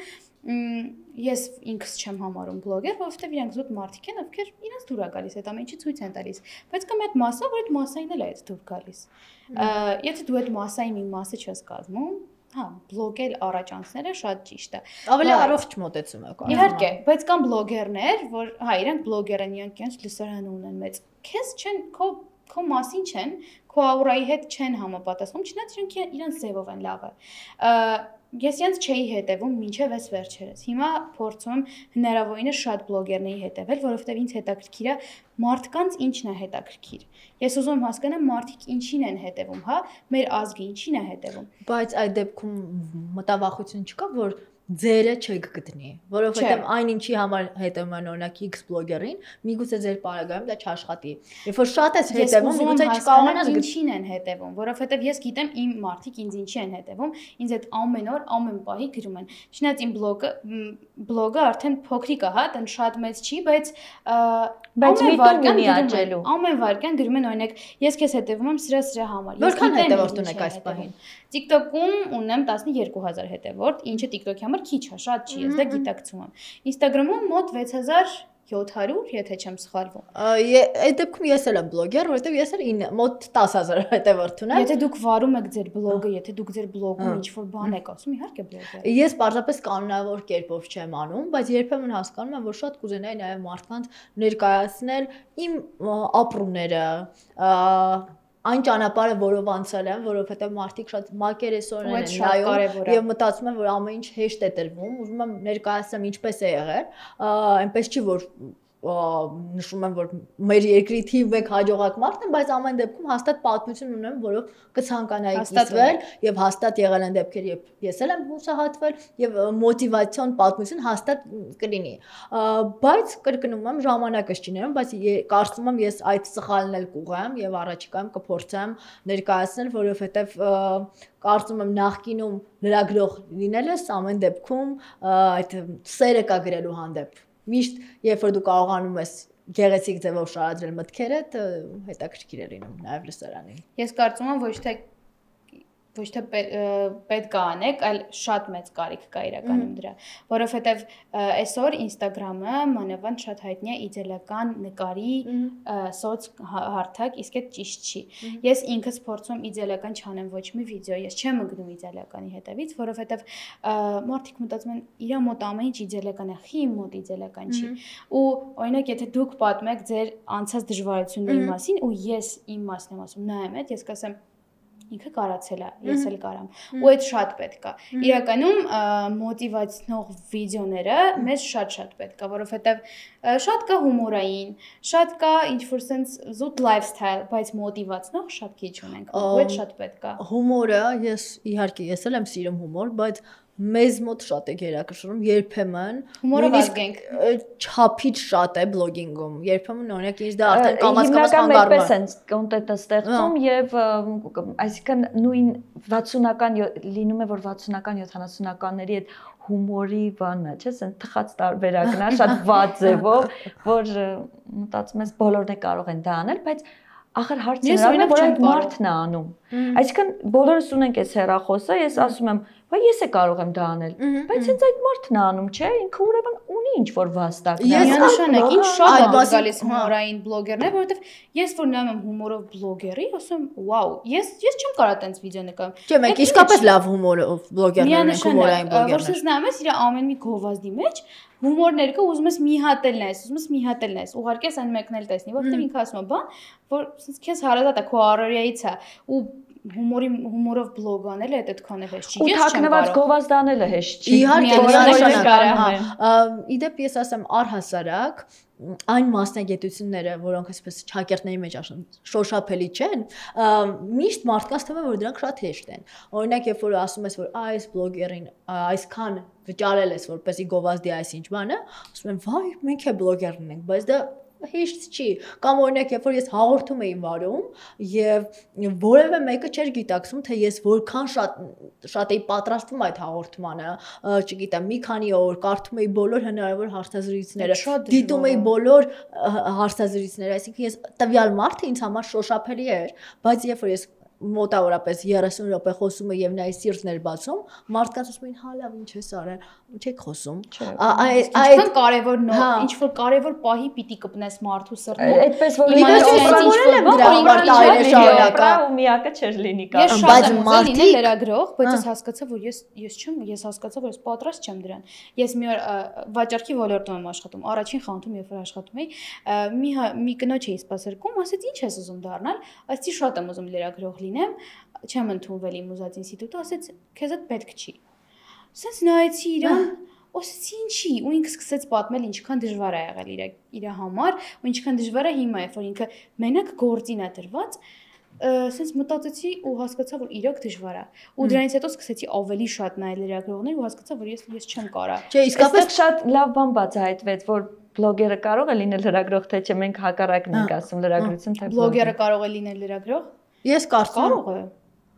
ես ինքս չեմ համարում բլոգեր, որովհետև իրանք զուտ մարդիկ են, ովքեր իրենց դուր է գալիս, այդ ամեն ինչի ցույց են տալիս, բայց կա մեծ մասը, որ այդ մասային էլ է այդ դուր գալիս։ Եթե դու այդ մասայի մի մասը չես կազմում, հա, բլոգել առաջ անցնելը շատ ճիշտ է։ Ավելի առողջ մոտեցում է կարող։ Իհարկե, բայց կան բլոգերներ, որ հա, իրանք բլոգեր են, իրանք իրենց լսարան ունեն մեծ։ Քեզ չեն քո քո մասին չեն, քո աուրայի հետ չեն համապատասխանում, չնայած իրանք իրենց ձևով են լավը։ Ես իրենց չէի հետևում մինչև այս վերջերս։ Հիմա փորձում եմ հնարավորինս շատ բլոգերների հետևել, որովհետև ինձ հետաքրքիր է մարդկանց ինչն է հետաքրքիր։ Ես ուզում եմ հասկանամ մարդիկ ինչին են հետևում, հա, մեր ազգը ինչին է հետևում։ Բայց այդ դեպքում մտավախություն չկա, որ ձերը չեք գտնի, որովհետև այն ինչի համար հետևում են օրինակ X բլոգերին, միգուցե ձեր պարագայում դա չաշխատի։ Երբ որ շատ ես հետևում, միգուցե չկարողանաս ինչին են հետևում, որովհետև ես գիտեմ իմ մարդիկ ինձ ինչի են հետևում, ինձ այդ ամեն օր, ամեն պահի գրում են։ Չնայած իմ բլոգը բլոգը արդեն փոքրիկ է, հա, տեն շատ մեծ չի, բայց բայց միտում ունի աճելու։ Ամեն վարքյան գրում են օրինակ, ես քեզ հետևում եմ սրա սրա համար։ Որքան հետևորդ ունեք այս պահին։ TikTok-ում ունեմ տասնյոթ հազար հետևորդ, ինչը TikTok-ի համար քիչ է, շատ չի, ես դա գիտակցում եմ։ Instagram-ում մոտ վեց հազար յոթ հարյուր, եթե չեմ սխալվում։ Այդ դեպքում ես էլ եմ բլոգեր, որովհետև ես էլ մոտ տասը հազար հետևորդ ունեմ։ Եթե դուք վարում եք ձեր բլոգը, եթե դուք ձեր բլոգում ինչ-որ բան եք ասում, իհարկե բլոգեր։ Ես պարզապես կանոնավոր կերպով չեմ անում, բայց երբեմն հասկանում եմ, որ շատ կուզենայի նաև մարդկանց ներկայացնել իմ ապրումները, այն ճանապարհը, որով անցել եմ, որովհետև մարդիկ շատ մակերեսորեն են նայում եւ մտածում են, որ ամեն ինչ հեշտ է տրվում, ուզում եմ ներկայացնեմ ինչպես է եղել, այնպես չի որ նշում եմ, որ մեր երկրի թիվ մեկ հաջողակ մարդ են, բայց ամեն դեպքում հաստատ պատմություն ունեմ, որով կցանկանայի կիսվել եւ հաստատ եղել են դեպքեր, երբ ես էլ եմ հուսահատվել եւ մոտիվացիոն պատմություն հաստատ կլինի։ Բայց կրկնում եմ, ժամանակս չի ներում, բայց կարծում եմ ես այդ սխալն էլ կուղեմ եւ առաջիկայում կփորձեմ ներկայացնել, որովհետեւ կարծում եմ նախկինում լրագրող լինելս ամեն դեպքում այդ սերը կա գրելու հանդեպ։ Միշտ երբ որ դու կարողանում ես գեղեցիկ ձևով շարադրել մտքերդ, հետաքրքիր է լինում նաև լսարանին։ Ես կարծում եմ ոչ թե ոչ թե պետք է անեք, այլ շատ մեծ կարիք կա իրականում դրա, որովհետև այսօր Instagram-ը մանավանդ շատ հայտնի է իդեալական նկարի սոց հարթակ, իսկ այդ ճիշտ չի։ Ես ինքս փորձում եմ իդեալական չանեմ ոչ մի վիդեո, ես չեմ ընկնում իդեալականի հետևից, որովհետև մարդիկ մտածում են իրա մոտ ամեն ինչ իդեալական է, խի իմ մոտ իդեալական չի։ Ու օրինակ եթե դուք պատմեք ձեր անցած դժվարությունների մասին ու ես իմ մասն եմ ասում, նայեմ այդ, ես կասեմ ինքը կարացել է, ես էլ կարամ։ Ու այդ շատ պետք է։ Իրականում մոտիվացնող վիդեոները մեզ շատ-շատ պետք է, որովհետև շատ կա հումորային, շատ կա ինչ-որ sense զուտ lifestyle, բայց մոտիվացնող շատ քիչ ունենք։ Ու այդ շատ պետք է։ Հումորը, ես իհարկե ես էլ եմ սիրում հումոր, բայց մեզ մոտ շատ է գերակշռում, երբեմն հումորը վազգենք չափից շատ է բլոգինգում, երբեմն օրինակ ինձ դա արդեն կամաց-կամաց հանգարում է։ Հիմնական են կոնտենտը ստեղծում եւ այսինքն նույն վաթսունական լինում է, որ վաթսունական յոթանասունականների այդ հումորի բանն է, չէ՞, ասեն թխած տարբերակն է, շատ վատ ձևով, որ մտածում ես բոլորն է կարող են դա անել, բայց ախր հարցը նրան է, որ այդ մարդն է անում։ Այսինքն բոլորս ունենք այս հեռախոսը, ես ասում եմ, «Բա ես է կարող եմ դա անել», բայց հենց այդ մարդն է անում, չէ՞, ինքը ուրեմն ունի ինչ-որ վաստակ։ Միանշանակ, ինձ շատ է գալիս հումորային բլոգերներ, որովհետև ես որ նայում եմ հումորով բլոգերի, ասում եմ, «Վաու, ես ես չեմ կարող տենց վիդեո նկարել»։ Չէ, մենք իսկապես լավ հումորով բլոգերներ ենք, հումորային բլոգերներ։ Որ ես նայում ես իր ամեն մի գովազդի մեջ հումորներ կա, ուզում ես մի հատ էլ նայես, ուզում ես մի հատ էլ նայես, ուղարկի ես այն մեկն էլ տեսնի, որովհետև ինքը ասում է, բան, որ քեզ հարազատ է, քո առօրյայից է, ու հումորի հումորով բլոգ անելը այդ այդքան է հեշտ չի։ Ես չեմ կարող։ Ու թաքնված գովազդ անելը հեշտ չի։ Իհարկե, միանշանակ։ Իդեպ ես ասեմ առհասարակ այն մասնագետությունները, որոնք այսպես ճակերտների մեջ ասում, շոշափելի չեն, միշտ մարդկանց թվում է, որ դրանք շատ հեշտ են։ Օրինակ, երբ որ ասում ես, որ այս բլոգերին այսքան վճարել ես, որպեսզի գովազդի այսինչ բանը, ասում են, վայ, մենք է բլոգերն ենք, բայց դա հեշտ չի։ Կամ օրինակ, երբ որ ես հաղորդում էի վարում եւ որևէ մեկը չէր գիտակցում, թե ես որքան շատ շատ էի պատրաստվում այդ հաղորդմանը, չգիտեմ, մի քանի օր կարդում էի բոլոր հնարավոր հարցազրույցները, դիտում էի բոլոր հարցազրույցները, այսինքն ես տվյալ մարդը ինձ համար շոշափելի էր, բայց երբ որ ես մոտավորապես երեսուն րոպե խոսում է եւ նա սիրտներ բացում, մարդկանց ասում են, հա լավ, ինչ ես արել, չեք խոսում։ Այդ կարևոր նո, ինչ որ կարևոր պահի պիտի կպնես մարդու սրտում։ Այդպես որ իմանալու եմ դրա համար տարի շարունակա ու միակը չէր լինի կարող։ Ես շատ եմ ուզել լինել լրագրող, բայց ես հասկացա, որ ես ես չեմ, ես հասկացա, որ ես պատրաստ չեմ դրան։ Ես մի օր վաճառքի ոլորտում եմ աշխատում, առաջին խանութում երբ որ աշխատում էի, մի մի կնոջ էի սպասարկում, ասեց, ինչ ես ուզում դառնալ, ասեցի, շատ եմ ուզում լրագրող լինեմ, չեմ ընդունվել իմ ուզած ինստիտուտը, ասեց, քեզ այդ պետք չի։ Սենց նայեցի իրան, ասեցի ինչի, ու ինքը սկսեց պատմել ինչքան դժվար է եղել իր իր համար, ու ինչքան դժվար է հիմա, երբ որ ինքը մենակ գործին է դրված, սենց մտածեցի ու հասկացա, որ իրոք դժվար է։ Ու դրանից հետո սկսեցի ավելի շատ նայել լրագրողներ ու հասկացա, որ ես ես չեմ կարա։ Չէ, իսկապես շատ լավ բան բացահայտվեց, որ բլոգերը կարող է լինել լրագրող, թե չէ, մենք հակառակն ենք ասում լրագրություն, թե բլոգերը կարող է լինել լրագրող։ Ես կարծում կարող է։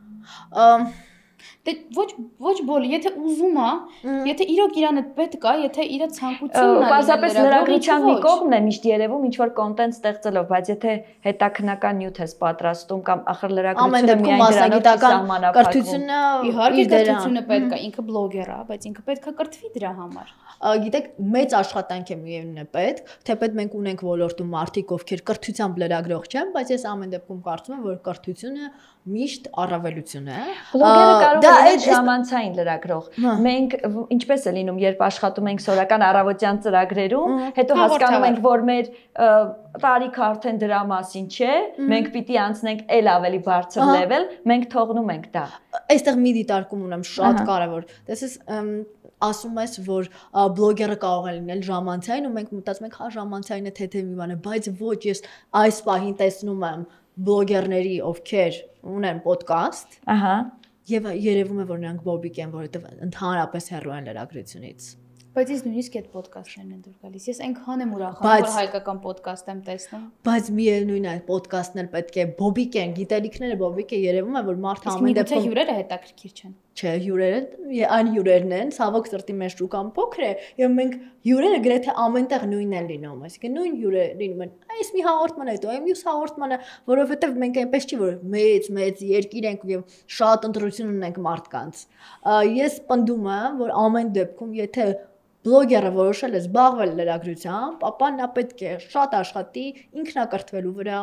Դե ոչ ոչ բոլորը, եթե ուզում է, եթե իրոք իրան այդ պետք է, եթե իր ցանկությունն է, բացապես լրագրության մի կողմն է միշտ երևում ինչ որ կոնտենտ ստեղծելով, բայց եթե հետաքննական նյութ ես պատրաստում կամ ախր լրագրությունը միայն դրանով սահմանափակվում։ Իհարկե կրթությունը պետք է, ինքը բլոգեր է, բայց ինքը պետք է կրթվի դրա համար։ Գիտեք, մեծ աշխատանք է միևնույն է պետք, թեպետ մենք ունենք ոլորտում մարդիկ, ովքեր կրթությամբ լրագրող չեն, բայց ես ամեն դեպքում կարծում եմ, որ կրթությունը միշտ առավելություն է։ Բլոգերը կարող է լինել ժամանցային լրագրող։ Մենք ինչպես է լինում, երբ աշխատում ենք սորական առավոտյան ծրագրերում, հետո հասկանում ենք, որ մեր տարիքը արդեն դրա մասին չէ, մենք պիտի անցնենք էլ ավելի բարձր level, մենք թողնում ենք դա։ Այստեղ մի դիտարկում ունեմ շատ կարևոր։ Տեսես ասում ես, որ բլոգերը կարող է լինել ժամանցային ու մենք մտածում ենք, հա ժամանցայինը թեթև մի բան է, բայց ոչ, ես այս պահին տեսնում եմ բլոգերների, ովքեր ունեն ոդկաստ, ահա, եւ երևում է, որ նրանք բոբիկ են, որովհետեւ ընդհանրապես հեռու են լրագրությունից։ Բայց ես նույնիսկ այդ ոդկասթներն են դուր գալիս։ Ես այնքան եմ ուրախանում, որ հայկական ոդկաստ եմ տեսնում։ Բայց միևնույն է, ոդկասթն էլ պետք է բոբիկ են, գիտելիքները բոբիկ է, երևում է, որ մարդը ամեն դեպքում հյուրերը հետաքրքիր չեն։ Չէ, հյուրերը այն հյուրերն են, ցավոք սրտի մեր շուկան փոքր է, եւ մենք հյուրերը գրեթե ամենտեղ նույնն են լինում, այսինքն նույն հյուրերը լինում են։ Այս մի հաղորդման է, հետո մյուս հաղորդմանը, որովհետեւ մենք այնպես չի, որ մեծ մեծ երկիր ենք եւ շատ ընտրություն ունենք մարդկանց։ Ես պնդում եմ, որ ամեն դեպքում, եթե բլոգերը որոշել է զբաղվել լրագրությամբ, ապա նա պետք է շատ աշխատի ինքնակրթվելու վրա,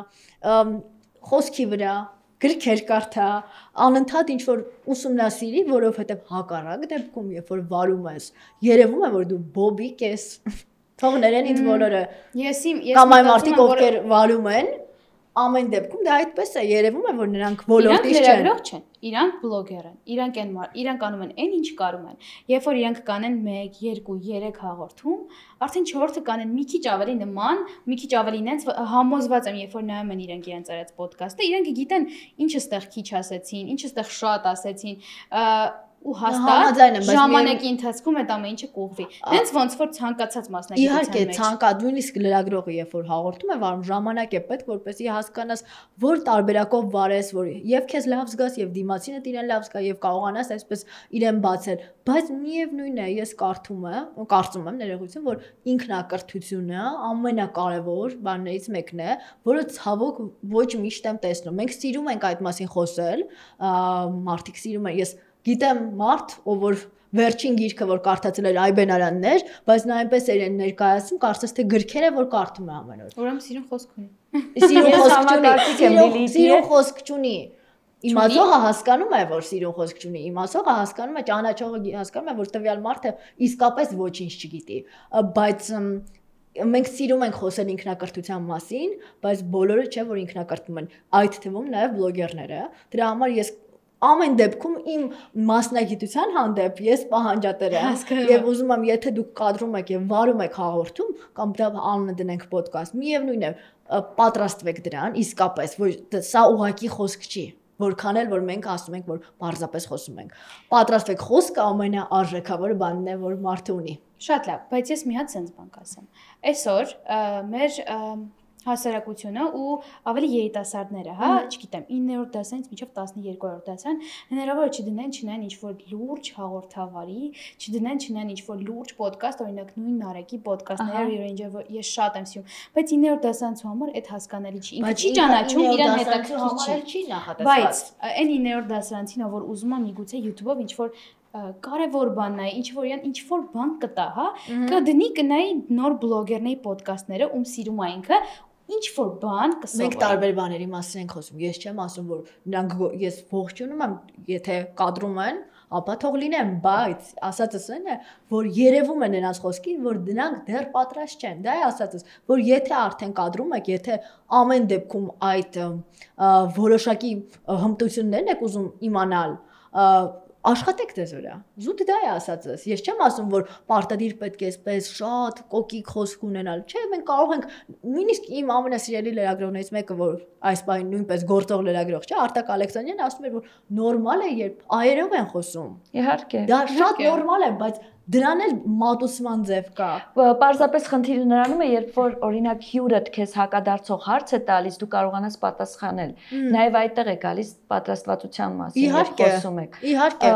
խոսքի վրա, գրքեր կարդա, անընդհատ ինչ որ ուսումնասիրի, որովհետև հակառակ դեպքում, երբ որ վարում ես, երևում է, որ դու բոբիկ ես, թող ներեն ինձ բոլորը, կամ այն մարդիկ, ովքեր վարում են, ամեն դեպքում դա այդպես է, երևում է, որ նրանք ոլորտից չեն։ Իրանք լրագրող չեն, իրանք բլոգեր են, իրանք են, իրանք անում են այն ինչ կարում են։ Երբ որ իրանք կանեն մեկ, երկու, երեք հաղորդում, արդեն չորրորդը կանեն մի քիչ ավելի նման, մի քիչ ավելի նենց համոզված եմ, երբ որ նայում են իրանք իրենց արած ոդկասթը, իրանք գիտեն ինչը ստեղ քիչ ասեցին, ինչը ստեղ շատ ասեցին, ու հաստատ ժամանակի ընթացքում այդ ամեն ինչը կուղվի։ Հենց ոնց որ ցանկացած մասնագիտության մեջ։ Իհարկե, ցանկացած նույնիսկ լրագրողը երբ որ հաղորդում է, վարում ժամանակ է պետք, որպեսզի հասկանաս, որ տարբերակով վարես, որ եւ քեզ լավ զգաս, եւ դիմացինդ իրեն լավ զգա, եւ կարողանաս այսպես իրեն բացել։ Բայց միևնույնն է, ես կարդում եմ, կարծում եմ ներողություն, որ ինքնակրթությունը ամենակարևոր բաներից մեկն է, որը ցավոք ոչ միշտ եմ տեսնում։ Մենք սիրում ենք այդ մասին խոսել, մարդիկ սիրում են, ես գիտեմ մարդ, ով որ վերջին գիրքը որ կարդացել էր Այբեն Արաններ, բայց նա այնպես էր ներկայացնում, կարծես թե գրքերը որ կարդում է ամեն օր։ Ուրեմն սիրուն խոսք ունի։ Սիրուն խոսք չունի, սիրուն խոսք չունի։ Իմացողը հասկանում է, որ սիրուն խոսք չունի, իմացողը հասկանում է, ճանաչողը հասկանում է, որ տվյալ մարդը իսկապես ոչինչ չգիտի, բայց մենք սիրում ենք խոսել ինքնակրթության մասին, բայց բոլորը չէ որ ինքնակրթվում են, այդ թվում նաև բլոգերները, դրա համար ես ամեն դեպքում իմ մասնագիտության հանդեպ ես պահանջատեր եմ եւ ուզում եմ եթե դուք կադրում եք եւ վարում եք հաղորդում կամ դա անունը դնենք ոդկաստ միևնույն է պատրաստվեք դրան իսկապես որ սա ուղակի խոսք չի որքան էլ որ մենք ասում ենք որ բարձրապես խոսում ենք պատրաստվեք խոսքը ամենաարժեքավոր բանն է որ մարդը ունի շատ լավ բայց ես մի հատ sense բան կասեմ այսօր մեր հասարակությունը ու ավելի երիտասարդները, հա, չգիտեմ, իններորդ դասից մինչև տասներկուերորդ դասան հնարավոր է չդնեն չնայեն ինչ-որ լուրջ հաղորդավարի, չդնեն չնայեն ինչ-որ լուրջ ոդկաստ, օրինակ նույն Նարեկի ոդկաստները, երբ ես շատ եմ սիրում, բայց իններորդ դասանցու համար այդ հասկանալի չի։ Ինքը չի ճանաչում իրան հետաքրքիր չի նախատեսված։ Բայց այն իններորդ դասանցին, որ ուզում է միգուցե YouTube-ով ինչ-որ կարևոր բանն է, ինչ որ իրան ինչ որ բան կտա, հա, կդնի կնայի նոր բլոգերների ոդկաստները, ում սիրում է ինքը ինչ որ բան կսովորի։ Մենք տարբեր բաների մասին ենք խոսում։ Ես չեմ ասում, որ նրանք ես ողջունում եմ, եթե կադրում են, ապա թող լինեն, բայց ասածս այն է, որ երևում է նրանց խոսքին, որ դրանք դեռ պատրաստ չեն։ Դա է ասածս, որ եթե արդեն կադրում եք, եթե ամեն դեպքում այդ որոշակի հմտություններն եք ուզում իմանալ, աշխատեք դες վրա։ Զուտ դա է ասածս։ Ես չեմ ասում, որ պարտադիր պետք է այսպես շատ կոկիկ խոսք ունենալ։ Չէ, մենք կարող ենք նույնիսկ իմ ամենասիրելի լրագրողներից մեկը, որ այս բանը նույնպես գործող լրագրող չէ, Արտակ Ալեքսանյանը ասում էր, որ նորմալ է, երբ այերով են խոսում։ Իհարկե։ Դա շատ նորմալ է, բայց դրան էլ մատուցման ձև կա։ Պարզապես խնդիրը նրանում է, երբ որ օրինակ հյուրդ քեզ հակադարձող հարց է տալիս, դու կարողանաս պատասխանել։ Նաև այդտեղ է գալիս պատրաստվածության մասին, երբ խոսում եք։ Իհարկե։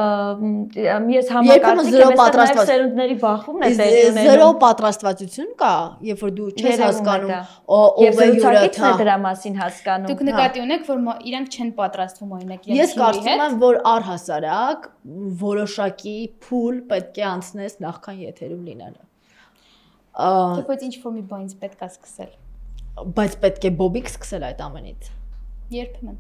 Ես համակարգիչ եմ, այստեղ նաև սերունդների բախումն է տեղի ունենում։ Զերո պատրաստվածություն կա, երբ որ դու չես հասկանում ով է հյուրը, թե դրա մասին հասկանում։ Դուք նկատի ունեք, որ իրանք չեն պատրաստվում օրինակ իրենց։ Ես կարծում եմ, որ առհասարակ որոշակի փուլ պետք է անցնես նախքան եթերում լինելը։ Բայց ինչ որ մի բանից պետք է սկսել։ Բայց պետք է բոբիկ սկսել այդ ամենից։ Երբեմն։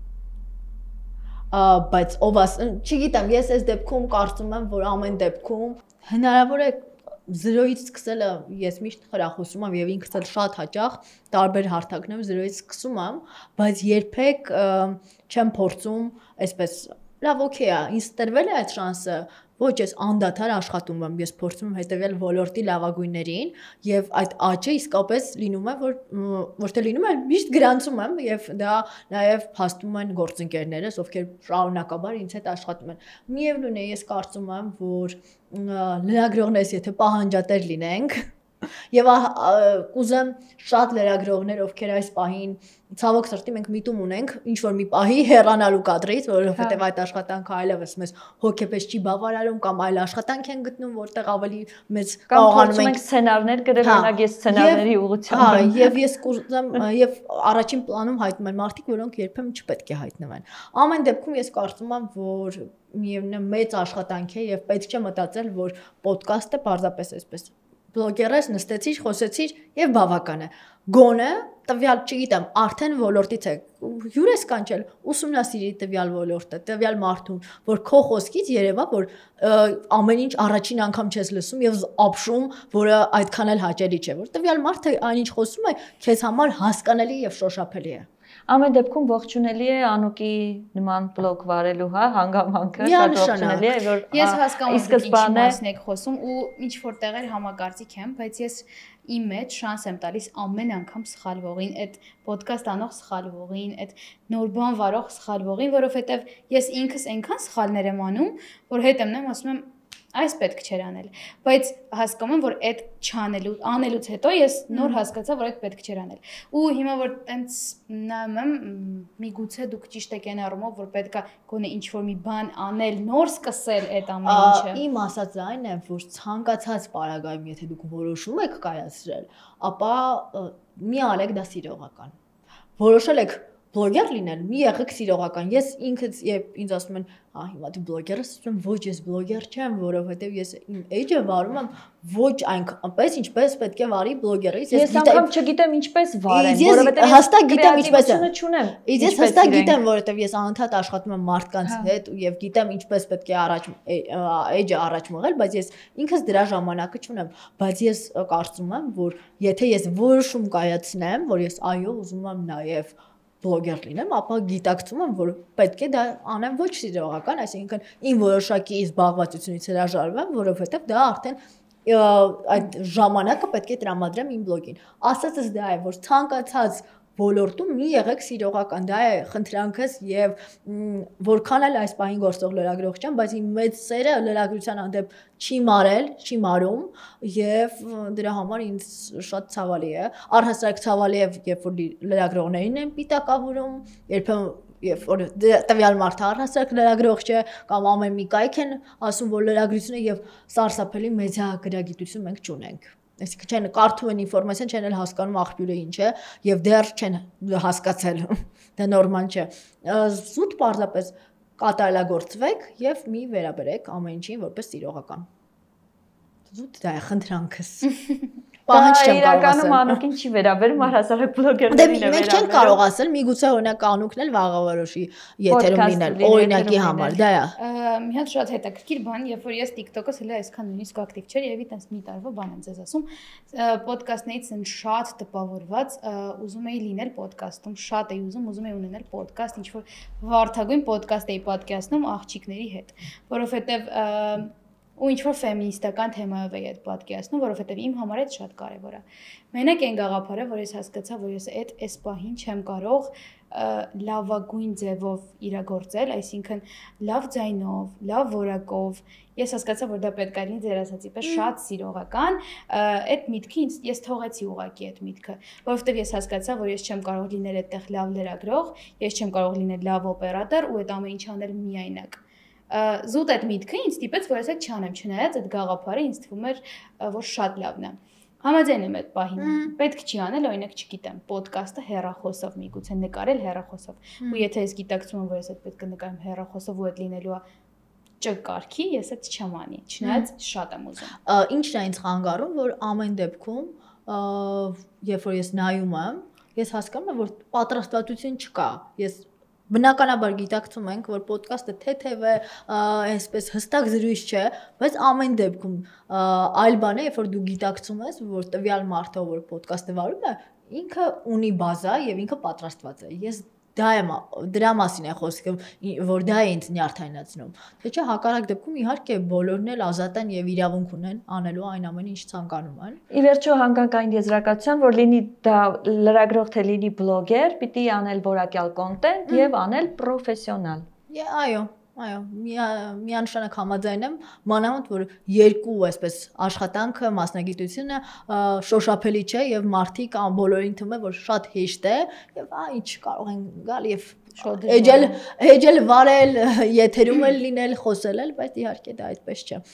Բայց ով աս, չգիտեմ, ես այս դեպքում կարծում եմ, որ ամեն դեպքում հնարավոր է զրոյից սկսելը ես միշտ խրախուսում եմ եւ ինքս էլ շատ հաճախ տարբեր հարթակներում զրոյից սկսում եմ, բայց երբեք չեմ փորձում այսպես լավ օքեյ է, ինձ տրվել է այդ շանսը, ոչ ես անդադար աշխատում եմ, ես փորձում եմ հետևել ոլորտի լավագույններին եւ այդ աճը իսկապես լինում է, որ ոչ թե լինում է, միշտ գրանցում եմ եւ դա նաեւ փաստում են գործընկերներս, ովքեր շարունակաբար ինձ հետ աշխատում են։ Միևնույն է, ես կարծում եմ, որ լրագրողներս եթե պահանջատեր լինենք Եվ կուզեմ շատ լրագրողներ, ովքեր այս պահին ցավոք սրտի մենք միտում ունենք, ինչ որ մի պահի հեռանալու կադրից, որովհետև այդ աշխատանքը այլևս մեզ հոգեպես չի բավարարում կամ այլ աշխատանք են գտնում, որտեղ ավելի մեծ կարողանում ենք սցենարներ գրել, օրինակ ես սցենարների ուղղությամբ։ Հա, եւ ես կուզեմ եւ առաջին պլանում հայտնում են մարդիկ, որոնք երբեմն չպետք է հայտնվեն։ Ամեն դեպքում ես կարծում եմ, որ միևնույն մեծ աշխատանք է եւ պետք չէ մտածել, որ ոդկասթը պարզապես այսպես բլոգերես նստեցիր, խոսեցիր եւ բավական է։ Գոնե տվյալ, չգիտեմ, արդեն ոլորտից է հյուր ես կանչել, ուսումնասիրի տվյալ ոլորտը, տվյալ մարդուն, որ քո խոսքից երևա, որ ամեն ինչ առաջին անգամ չես լսում եւ ապշում, որը այդքան էլ հաճելի չէ, որ տվյալ մարդը այնինչ խոսում է, քեզ համար հասկանալի եւ շոշափելի է։ Ամեն դեպքում ողջունելի է Անուկի նման բլոգ վարելու, հա, հանգամանքը շատ ողջունելի է, որ ես հասկանում եմ ինչ մասն եք խոսում ու ինչ որ տեղեր համակարծիք եմ, բայց ես իմ մեջ շանս եմ տալիս ամեն անգամ սխալվողին, այդ ոդկաստ անող սխալվողին, այդ նոր բան վարող սխալվողին, որովհետև ես ինքս այնքան սխալներ եմ անում, որ հետ եմ նայում ասում եմ այս պետք չէր անել, բայց հասկանում եմ, որ այդ չանելու, անելուց հետո ես նոր հասկացա, որ այդ պետք չէր անել։ Ու հիմա որ տենց նայում եմ, միգուցե դուք ճիշտ եք այն առումով, որ պետքա գոնե ինչ-որ մի բան անել, նոր սկսել այդ ամեն ինչը։ Իմ ասածը այն է, որ ցանկացած պարագայում, եթե դուք որոշում եք կայացրել, ապա մի արեք դա սիրողական։ Որոշել եք բլոգեր լինել, մի եղեք սիրողական։ Ես ինքս երբ ինձ ասում են, «Ահա հիմա դու բլոգեր ես», ասում եմ, «Ոչ, ես բլոգեր չեմ, որովհետև ես իմ էջը վարում եմ ոչ այնպես, ինչպես պետք է վարի բլոգերը»։ Ես անգամ չգիտեմ ինչպես վարեմ, որովհետև հստակ գիտեմ ինչպես է։ Չունեմ։ Ես հստակ գիտեմ, որովհետև ես անընդհատ աշխատում եմ մարդկանց հետ եւ գիտեմ ինչպես պետք է առաջ էջը առաջ մղել, բայց ես ինքս դրա ժամանակը չունեմ, բայց ես կարծում եմ, որ եթե ես որոշում կայացնեմ, որ ես այո ուզում եմ նաեւ բլոգեր լինեմ, ապա գիտակցում եմ, որ պետք է դա անեմ ոչ սիրողական, այսինքն իմ որոշակի զբաղվածությունից հրաժարվեմ, որովհետև դա արդեն այդ ժամանակը պետք է տրամադրեմ իմ բլոգին։ Ասածս դա է, որ ցանկացած ոլորտում մի եղեք սիրողական, դա է խնդրանքս եւ որքան էլ այս պահին գործող լրագրող չեմ, բայց իմ մեծ սերը լրագրության հանդեպ չի մարել, չի մարում եւ դրա համար ինձ շատ ցավալի է։ Առհասարակ ցավալի է, երբ որ լրագրողներին են պիտակավորում, երբեմն երբ որ տվյալ մարդը առհասարակ լրագրող չէ կամ ամեն մի կայք են ասում, որ լրագրությունը եւ սարսափելի մեդիագրագիտություն մենք չունենք։ Այսինքն չեն կարդում են ինֆորմացիան, չեն էլ հասկանում աղբյուրը ինչ է եւ դեռ չեն հասկացել։ Դա նորմալ չէ։ Զուտ պարզապես կատարելագործվեք եւ մի վերաբերեք ամեն ինչին որպես սիրողական։ Զուտ դա է խնդրանքս։ Պահանջ չեմ կարող ասել։ Իրականում Անուկին չի վերաբերում, առհասարակ բլոգերներին է վերաբերում։ Մենք չենք կարող ասել, միգուցե օրինակ Անուկն էլ վաղավարոշի եթերում լինել, օրինակի համար, դա է։ Մի հատ շատ հետաքրքիր բան, երբ որ ես TikTok-ս հենց այսքան նույնիսկ ակտիվ չէր, եւ այտենց մի տարվա բան եմ ձեզ ասում, ոդկասթներից են շատ տպավորված, ուզում էի լինել ոդկասթում, շատ էի ուզում, ուզում էի ունենալ ոդկասթ, ինչ որ վարդագույն ոդկասթ էի պատկերացնում աղջիկների հետ, որովհետեւ ու ինչ որ ֆեմինիստական թեմայով էի այդ պատկերացնում, որովհետև իմ համար այդ շատ կարևոր է։ Մենակ այն գաղափարը, որ ես հասկացա, որ ես այդ այս պահին չեմ կարող լավագույն ձևով իրագործել, այսինքն լավ ձայնով, լավ որակով։ Ես հասկացա, որ դա պետք է լինի ձեր ասածի պես շատ սիրողական, այդ միտքը ինձ ես թողեցի ուղակի այդ միտքը, որովհետև ես հասկացա, որ ես չեմ կարող լինել այդտեղ լավ լրագրող, ես չեմ կարող լինել լավ օպերատոր ու այդ ամեն ինչ անել միայնակ։ Զուտ այդ միտքը ինձ տիպեց, որ ես այդ չանեմ, չնայած այդ գաղափարը ինձ թվում էր, որ շատ լավն է։ Համաձայն եմ այդ պահին։ Պետք չի անել, օրինակ, չգիտեմ, ոդկասթը հեռախոսով միգուցե նկարել հեռախոսով։ Ու եթե ես գիտակցում եմ, որ ես այդ պետք է նկարեմ հեռախոսով ու այդ լինելու է ճկարքի, ես այդ չեմ անի, չնայած շատ եմ ուզում։ Ինչն է ինձ խանգարում, որ ամեն դեպքում, երբ որ ես նայում եմ, ես հասկանում եմ, որ պատրաստվածություն չկա։ Ես բնականաբար գիտակցում ենք, որ ոդկասթը թեթև է, այսպես հստակ զրույց չէ, բայց ամեն դեպքում այլ բան է, երբ որ դու գիտակցում ես, որ տվյալ մարդը, որ ոդկասթը վարում է, ինքը ունի բազա եւ ինքը պատրաստված է։ Ես դա եմ, դրա մասին է խոսքը, որ դա է ինձ նյարդայնացնում։ Թե չէ հակառակ դեպքում իհարկե բոլորն էլ ազատ են եւ իրավունք ունեն անելու այն ամենը, ինչ ցանկանում են։ Ի վերջո հանգանք այն եզրակացության, որ լինի դա լրագրող թե լինի բլոգեր, պիտի անել որակյալ կոնտենտ եւ անել պրոֆեսիոնալ։ Այո, այո, միանշանակ համաձայն եմ, մանավանդ որ երկու այսպես աշխատանքը, մասնագիտությունը շոշափելի չէ եւ մարդիկ բոլորին թվում է, որ շատ հեշտ է եւ այ ինչ կարող են գալ եւ էջել էջել վարել, եթերում էլ լինել, խոսել էլ, բայց իհարկե դա այդպես չէ։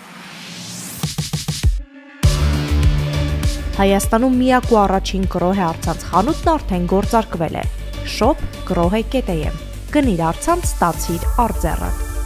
Հայաստանում միակ ու առաջին գրոհե առցանց խանութն արդեն գործարկվել է։ Shop գրոհե կետ է եմ։ Գնիր առցանց, ստացիր արձեռը։